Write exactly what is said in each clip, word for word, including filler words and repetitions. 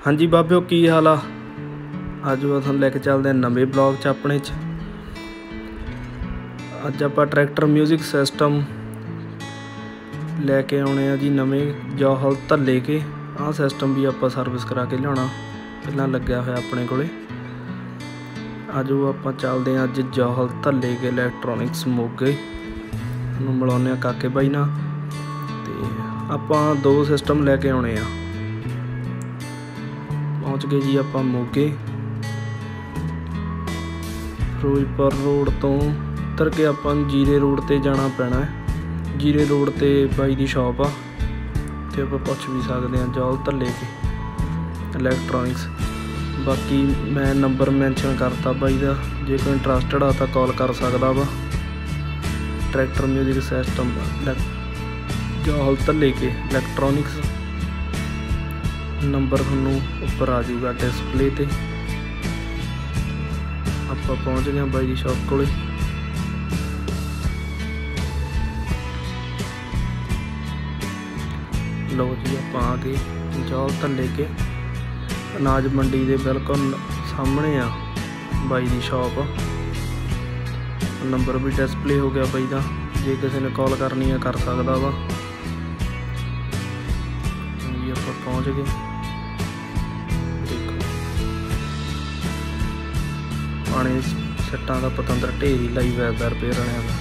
हाँ जी बाबिओ की हाल आ। अज मैं तुहानूं लैके चलदे हैं नवें ब्लॉग च अपने च। अज आपां ट्रैक्टर म्यूजिक सिस्टम लैके आने जी नवें जौहल धल्ले के। आ सिस्टम भी आपां सर्विस करा के लियाउणा पहलां लग्या होया अपने कोले। अजो आपां चलदे हैं अज जौहल धल्ले के इलैक्ट्रॉनिक्स मोगे। तुहानूं मिलाउने काके बाई नाल ते आपां दो सिस्टम लैके आने आ। पहुँच गए जी आपां मोगे। फिरोजपुर रोड तो उतर के आपां जीरे रोड ते जाना पैना है। जीरे रोड ते बाई दी शॉप आ ते आपां पुछ भी सकदे हां जौहल धल्ले के इलैक्ट्रॉनिक्स। बाकी मैं नंबर मैंशन करता बाई दा, जे कोई इंट्रस्टड आ तां कॉल कर सकदा वा। Tractor music system Johal Dhalle के इलैक्ट्रॉनिक्स। नंबर थोनों उपर आ जाऊगा डिस्पले ते। आपां पहुँच गए बाई दी शॉप कोले। लो जी आपां आ गए जौहल धल्ले के अनाज मंडी दे बिल्कुल सामने आ बाई दी शॉप। नंबर भी डिस्पले हो गया बाई दा, जे किसी ने कॉल करनी है कर सकदा वा। जी आपां पहुँच गए। पानी सट्टां का पतंदर ढेर ही लाई वैदा रिपेयर वालियां दा।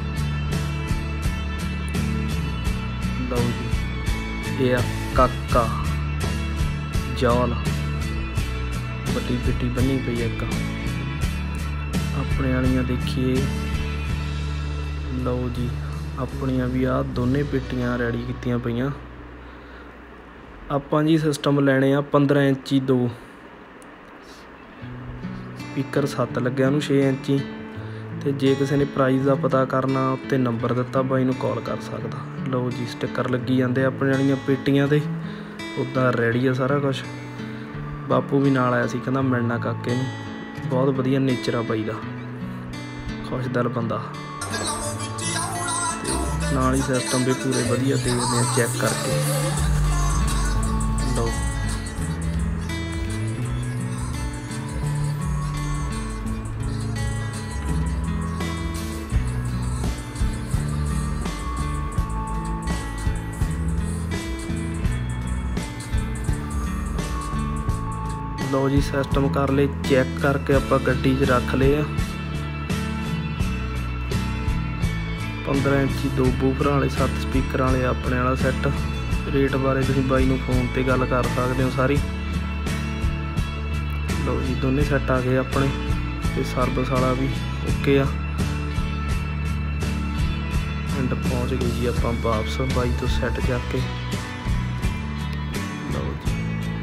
लो जी ये काका जौहल बड़ी पिट्टी बनी पई एक अपने वालियां देखिए। लो जी अपनियां भी आ दोने पेटियां रैडी कीतियां पईयां। आपां जी सिस्टम लैने आ पंद्रह इंची दो स्पीकर सत्त लग्या नूं छे इंची। तो जे किसी ने प्राइस का पता करना उत्ते नंबर दिता बाई नूं कॉल कर सकदा। लो जी स्टिकर लगी जाते अपने वालियां पेटियां ते उदा रैडी है सारा कुछ। बापू भी नाल आया सी, कहंदा मिलना काके नूं, बहुत वधिया नेचर आ बाई दा, खुश दिल बंदा। नाल ही सिस्टम भी पूरे वधिया देखदे आ चैक करके। लो लो जी सिस्टम कर ले चैक करके आपां गड्डी च रख ले। पंद्रह इंची दो बूफर वाले सत्त स्पीकर वाले अपने वाला सैट। रेट बारे तुसीं बाई नूं फोन ते गल कर सकदे हो सारी। लो जी दोने सैट आ गए अपने ते सर्विस वाला भी ओके आ। एंड पहुँच गए जी आपां वापस बाई तो सैट जाके। लो जी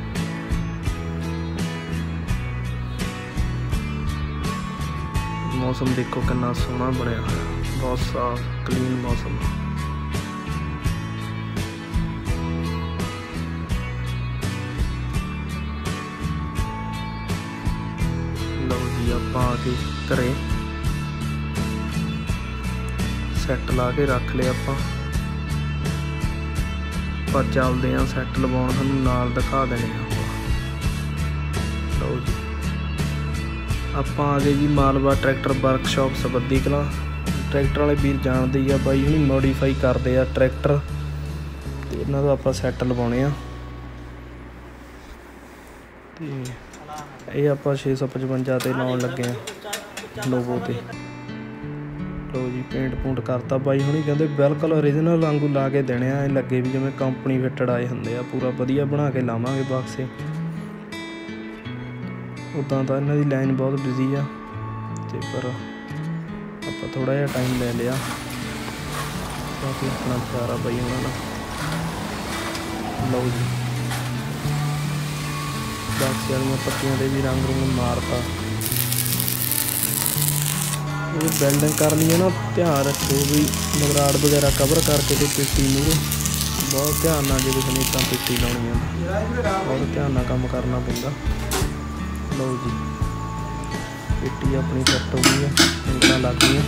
मौसम देखो कितना सोहना बनया होया, बहुत साफ क्लीन मौसम। लो जी आपां आ के घरे सैट ला के रख ले आपां। पर चलदे आ सैट लवाउण, तुहानूं नाल दिखा देने आ। लो जी आपां आ गए जी Malwa tractor workshop Sabaddi Kalan. Tractor वाले वीर जानते ही आ बाई हुणी मॉडीफाई करते आ ट्रैक्टर ते इन्हां दा आपां सैट लवाउणे आ। ते ये आपां छे सौ पचवंजा ते लाउण लगे आ लोगो ते। लो जी पेंट पूंट करता बाई हुणी, कहंदे बिल्कुल ओरिजिनल वांगू ला के देने आ, लगे भी जिवें कंपनी फिटड आए हुंदे आ। पूरा वधिया बना के लावांगे बक्से। उदां तो इन्हां दी लाइन बहुत बिजी आ ते पर आपां थोड़ा जिहा टाइम ले लिया क्योंकि अपना प्यारा बाई उन्हां नाल। लो जी बक्से वालियां पत्तियां दे भी रंग रूंग मारता। ये बिल्डिंग करनी है ना, ध्यान रखो भी मगराड़ वगैरह कवर करके ते पेटी मूहरे बहुत ध्यान नाल, जे किसी ने इदां पेटी लाउणी है बहुत ध्यान नाल काम करना पैंदा। लो जी पेटी अपनी सेट हो गई है, इंटां लग गई।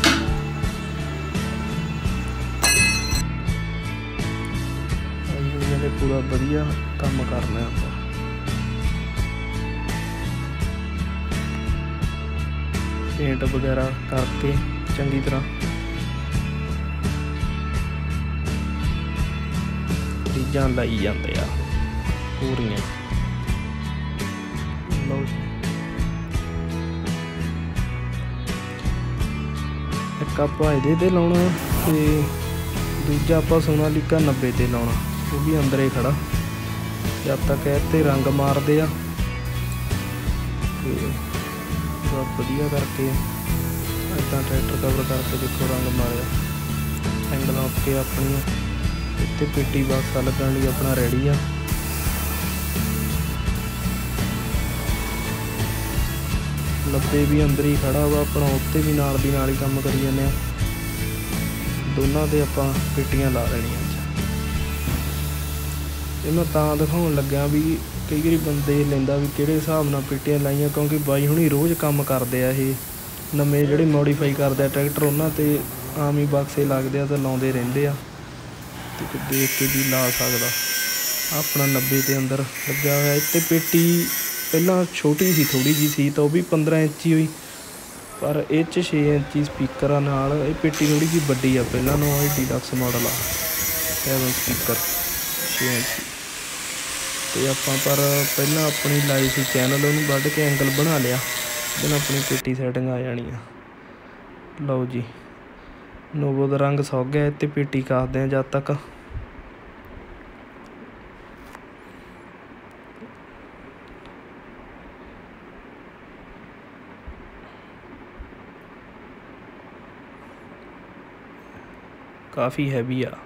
पूरा वधिया काम करना है। पेंट वगैरह करके चंगी तरह रीझां लाई जाते आ पूरियां। लो जी एक आपां इहदे ते लाउणा ते दूजा आपां सोनालीका नब्बे ते लाउणा, वो भी अंदर ही खड़ा जब तक इत्ते रंग मारदे आ ते वधिया करके इदां ट्रैक्टर कवर करके देखो रंग मारिया एंगल ओके अपनी इत्ते पेटी बक्सा लगन लई अपना रेडी आ। नब्बे भी अंदर ही खड़ा वा अपना, उत्ते भी नाल दी नाल ही काम करी जाने आ। दोनों दे आपां पेटियां ला लेनियां। ये मैं तां दिखाउण लग्या भी कई बारी बंदे लैंदा भी किहड़े हिसाब नाल पेटियां लाइयां, क्योंकि बाई हुणी रोज़ काम करदे आ। ये नवें जिहड़े मॉडीफाई करदे आ ट्रैक्टर उन्हां ते आम ही बक्से लगदे आ ते लाउंदे रहिंदे आ ते देख के भी ला सकदा। अपना नब्बे ते अंदर लग्या होया। इत्ते पेटी पहलां छोटी सी थोड़ी जी सी तां ओह भी पंद्रह इंची होई, पर इह च छे इंची स्पीकर आ नाल। इह पेटी थोड़ी जी वड्डी आ, पहलां नालों इह डिलक्स मॉडल आ सैवन स्पीकर छे इंची ते आपां पर पहलां अपनी लाई सी चैनल, उहनूं वढ के एंगल बना लिया, ਉਹਦੇ ਨਾਲ अपनी पेटी सैटिंग आ जानी आ। लो जी नोवो दा रंग सुक गया ते पेटी कसदे हैं जद तक। काफ़ी हैवी आ।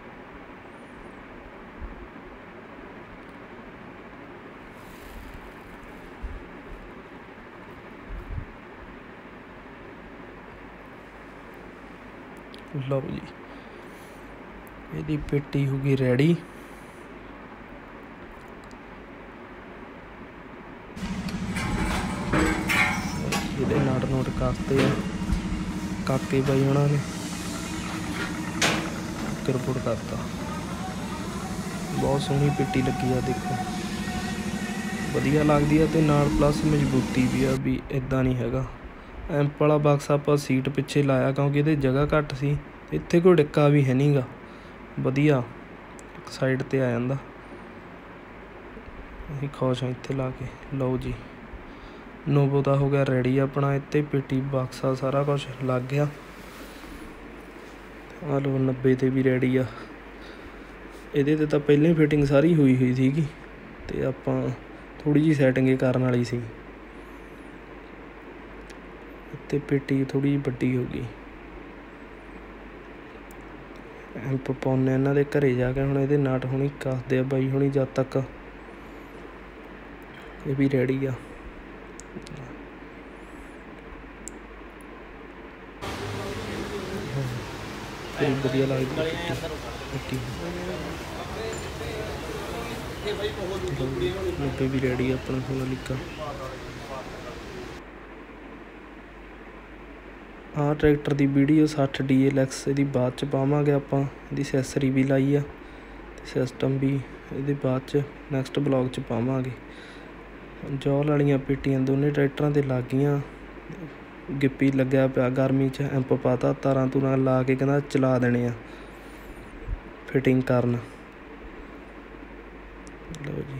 लो जी ਇਹਦੀ पेटी होगी रेडी। ਇਹਦੇ नट नोट कसते आ काके बाई होना ने किरपुट करता। बहुत सोहनी पेटी लगी आ, देखो वधिया लगदी आ ते नाल प्लस मजबूती भी आ भी इदां नहीं हैगा। एंप वाला बक्स आपां सीट पिछे लाया क्योंकि इहदे जगह घट सी, इत्थे कोई डिक्का भी है नहीं गा, वधिया एक साइड ते आ जांदा। असीं खुश हां इत्थे ला के। लो जी नोवो दा हो गया रेडी अपना। इत्ते पेटी बक्सा सारा कुछ लग गया। आ लो नब्बे ते भी रेडी आ। इहदे ते तां पहले ही फिटिंग सारी हुई हुई सीगी ते आपां थोड़ी जी सैटिंग ही करन वाली सी ते पेटी थोड़ी जी वड्डी हो गई। एंप पाउने इन्हां दे घरे जाके हुण इहदे नट हुणी कसदे आ बाई हुणी, जद तक ये भी रेडी आ। बड़ी वधिया लगदी पेटी। नब्बे भी रेडी आ अपना सोनालीका। हाँ ट्रैक्टर की वीडियो सठ डी एल एक्स ये बाद च पावांगे आपां। इहदी सैसरी भी लाई आ ते सिस्टम भी ये बाद च नैक्सट ब्लॉग च पावांगे। जॉल वालियां पेटियां दोनों ट्रैक्टरां ते लग गईयां। गिप्पी लग्या पिया गर्मी च, एंप पाता तारां तूरां ला के कहंदा चला देने आ फिटिंग करन। लो जी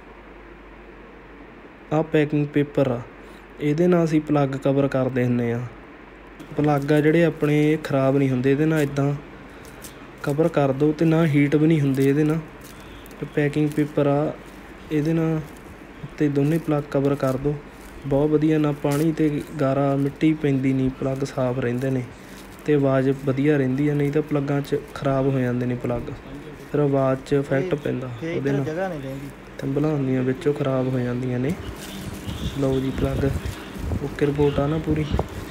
आ पैकिंग पेपर आ, इहदे नाल असीं प्लग कवर करदे हुंदे आ। प्लग आ जिहड़े अपने खराब नहीं हुंदे, इहदे नाल इदां कवर कर दो ते ना हीट भी नहीं हुंदे इहदे नाल। पैकिंग पेपर आ, इहदे नाल ते दोने प्लग कवर कर दो, बहुत वधिया। ना पानी ते गारा मिट्टी पैंदी नहीं, प्लग साफ रहिंदे ने ते आवाज़ वधिया रहिंदी है। नहीं तो प्लगां च खराब हो जांदे ने प्लग, फिर आवाज़ च इफैक्ट पैंदा ओहदे नाल, थंबलां हुंदियां विचों खराब हो जांदियां ने। लो जी प्लग ओके रिपोर्ट आ ना पूरी।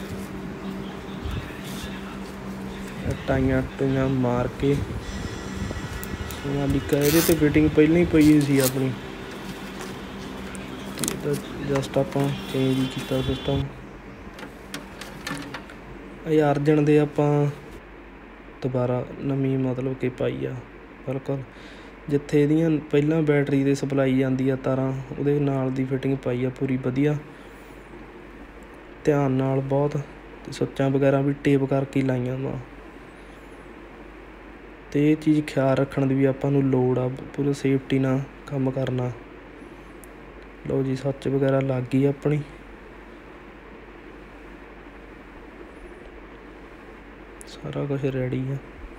टाइयां टूइयां मार के सोनालीका इहदे ते फिटिंग पहले ही पई सी अपनी, जस्ट आपां चेंज ही कीता सिस्टम। ये अर्जन दे आपां दोबारा नवीं मतलब कि पाई आ बिल्कुल, जिथे इहदियां पहलां बैटरी दे सप्लाई आंदी आ तारां, उहदे नाल दी फिटिंग पाई आ पूरी वधिया। ध्यान नाल बहुत, ते सुच्चां वगैरह भी टेप करके लाइयां वा। ते ये चीज़ ख्याल रखण दी भी आपां नूं लोड़ आ, पूरी सेफ्टी नाल काम करना। लो जी सुच वगैरह लग गई अपनी। सारा कुछ रेडी है।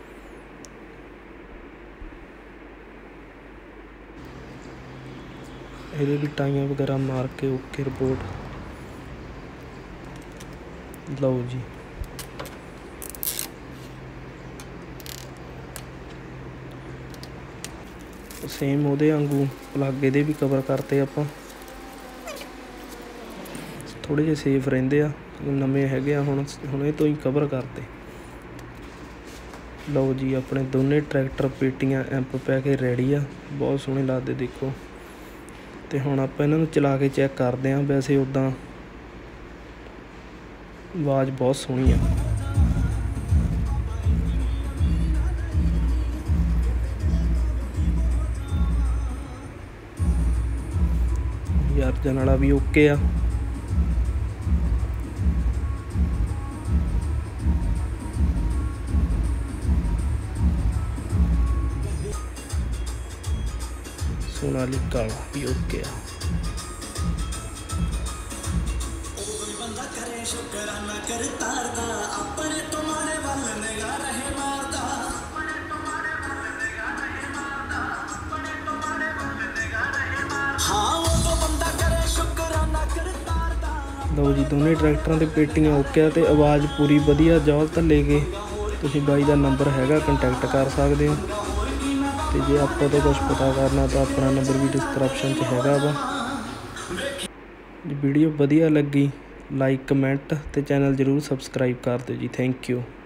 ये भी टाइयां वगैरह मार के ओके रिपोर्ट। लो जी सेम ਉਹਦੇ वांगू प्लग ਇਹਦੇ भी कवर करते ਆਪਾਂ, थोड़े ਜਿਹੇ सेफ ਰਹਿੰਦੇ आ, नवे हैगे आ ਹੁਣ ਹੁਣ ਇਹ ਤੋਂ ही कवर करते। लो जी अपने दोने ट्रैक्टर पेटियां एंप पै के रेडी आ, बहुत सोहने लगते देखो। तो हुण आपां इन्हां नूं चला के चैक करते हैं। वैसे उदां आवाज़ बहुत सोहनी आ। अर्जन वाला भी ओके आ। सोनालिका वाला भी ओके आ। लो जी दोनों ट्रैक्टरों की पेटियां ओके आ, ते आवाज़ पूरी वधिया जौल धल्ले के। तुसीं बाई दा नंबर हैगा कंटैक्ट कर सकते हो। तो जे आपां तो कुछ पता करना तो अपना नंबर भी डिस्क्रिप्शन च हैगा वा। जे वीडियो वधिया लगी लाइक कमेंट ते चैनल जरूर सबसक्राइब कर दो जी। Thank you.